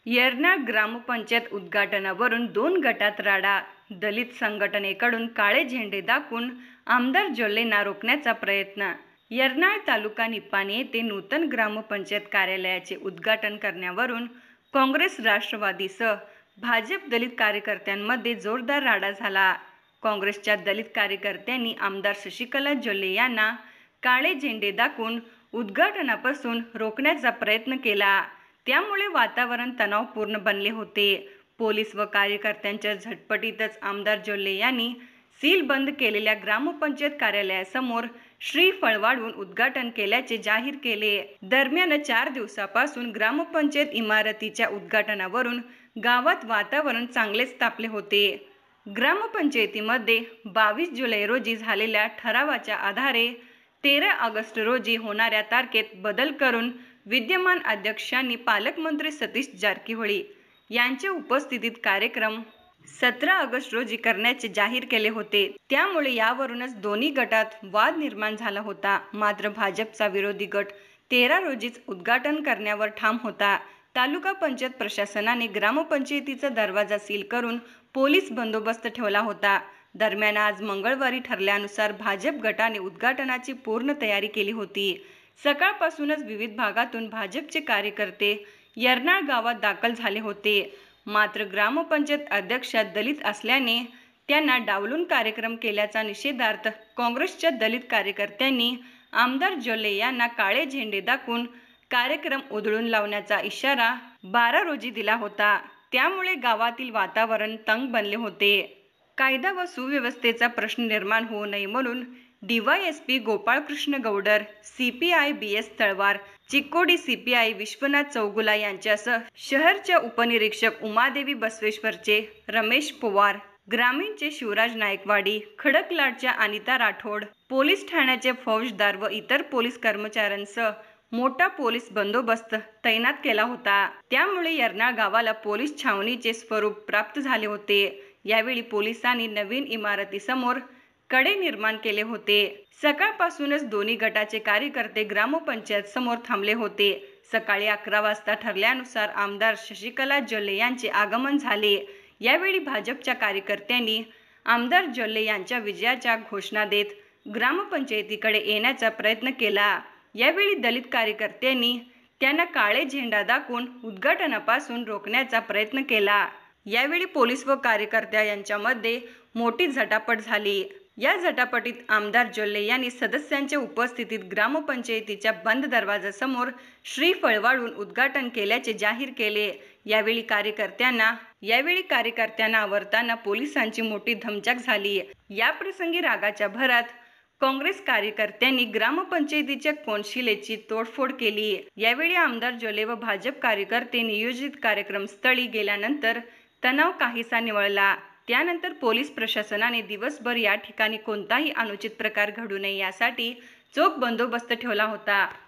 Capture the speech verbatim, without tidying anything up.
येरनाळ ग्रामपंचायत उद्घाटनावरून दोन गटात राडा. दलित संघटनेकडून काळे झेंडे दाखवून आमदार जोल्लेंना रोखण्याचा प्रयत्न. येरनाळ तालुका निपाणी येथे नूतन ग्रामपंचायत कार्यालयाचे उद्घाटन करण्यावरून काँग्रेस, राष्ट्रवादीसह भाजप दलित कार्यकर्त्यांमध्ये जोरदार राडा झाला. काँग्रेसच्या दलित कार्यकर्त्यांनी आमदार शशिकला जोल्ले यांना काळे झेंडे दाखवून उद्घाटनापासून रोखण्याचा प्रयत्न केला. त्यामुळे वातावरण तणावपूर्ण बनले होते. पोलीस व कार्यकर्त्यांच्या झटपटीतच आमदार जोल्ले यांनी सील बंद केलेल्या ग्रामपंचायत कार्यालयासमोर श्रीफळ वाढवून उद्घाटन केल्याचे जाहीर केले. दरम्यान चार दिवसापासून ग्रामपंचायत इमारतीच्या उद्घाटनावरून गावात वातावरण चांगलेच तापले होते. ग्रामपंचायतीमध्ये बावीस जुलै रोजी झालेल्या ठरावाच्या आधारे तेरा ऑगस्ट रोजी होणाऱ्या तारखेत बदल करून विद्यमान अध्यक्षांनी पालकमंत्री सतीश जारकिहोळी यांच्या उपस्थितीत कार्यक्रम सतरा ऑगस्ट रोजी करण्याचे जाहीर केले होते. त्यामुळे यावरूनच दोन्ही गटात वाद निर्माण झाला होता. मात्र भाजपचा विरोधी गट तेरा रोजीच उद्घाटन करण्यावर ठाम होता. तालुका पंचायत प्रशासनाने ग्रामपंचायतीचा दरवाजा सील करून पोलीस बंदोबस्त ठेवला होता. दरम्यान आज मंगळवारी ठरल्यानुसार भाजप गटाने उद्घाटनाची पूर्ण तयारी केली होती. सकाळपासूनच विविध भागातून भाजपचे कार्यकर्ते येरनाळ गावात दाखल झाले होते. मात्र ग्रामपंचायत अध्यक्षा दलित असल्याने त्यांना डावलून कार्यक्रम केल्याचा निषेधार्थ काँग्रेसच्या दलित कार्यकर्त्यांनी आमदार जोल्ले यांना काळे झेंडे दाखवून कार्यक्रम उधळून लावण्याचा इशारा बारा रोजी दिला होता. त्यामुळे गावातील वातावरण तंग बनले होते. कायदा व सुव्यवस्थेचा प्रश्न निर्माण होऊ नये म्हणून DYSP Gopalkrishna Gauder, CPI B S Talwar, Chikkodi CPI Vishwanath Chougula यांच्यासह शहरच्या उपनिरीक्षक उमादेवी बसवेश्वरचे रमेश पवार, ग्रामीणचे शिवराज नायकवाडी, खडकलाडच्या अनिता राठोड, पोलीस ठाण्याचे फौजदार व इतर पोलीस कर्मचाऱ्यांसह मोठा पोलीस बंदोबस्त तैनात केला होता. त्यामुळे येरनाळ गावाला पोलीस छावणीचे स्वरूप प्राप्त झाले होते. यावेळी पोलिसांनी नवीन इमारतीसमोर कडे निर्माण केले होते. सकाळपासूनच दोन्ही गटाचे कार्यकर्ते ग्रामपंचायत समोर थांबले होते. सकाळी अकरा वाजता ठरल्यानुसार आमदार शशिकला जोल्ले यांचे आगमन झाले. यावेळी भाजपच्या कार्यकर्त्यांनी आमदार जोल्ले यांच्या विजयाच्या घोषणा देत ग्रामपंचायतीकडे येण्याचा प्रयत्न केला. यावेळी दलित कार्यकर्त्यांनी त्यांना काळे झेंडा दाखवून उद्घाटनापासून रोखण्याचा प्रयत्न केला. यावेळी पोलीस व कार्यकर्त्या यांच्यामध्ये मोठी झटापट झाली. या झटापटीत आमदार जोल्ले यांनी सदस्यांच्या उपस्थितीत ग्रामपंचायतीच्या बंद दरवाजासमोर श्रीफळ वाढवून उद्घाटन केल्याचे जाहीर केले. यावेळी कार्यकर्त्यांना यावेळी कार्यकर्त्यांना आवरताना पोलिसांची मोठी धमचाक झाली. याप्रसंगी रागाच्या भरात काँग्रेस कार्यकर्त्यांनी ग्रामपंचायतीच्या कोनशिलेची तोडफोड केली. यावेळी आमदार जोल्ले व भाजप कार्यकर्ते नियोजित कार्यक्रमस्थळी गेल्यानंतर तणाव काहीसा निवळला. त्यानंतर पोलीस प्रशासनाने दिवसभर या ठिकाणी कोणताही अनुचित प्रकार घडू नये यासाठी चोख बंदोबस्त ठेवला होता.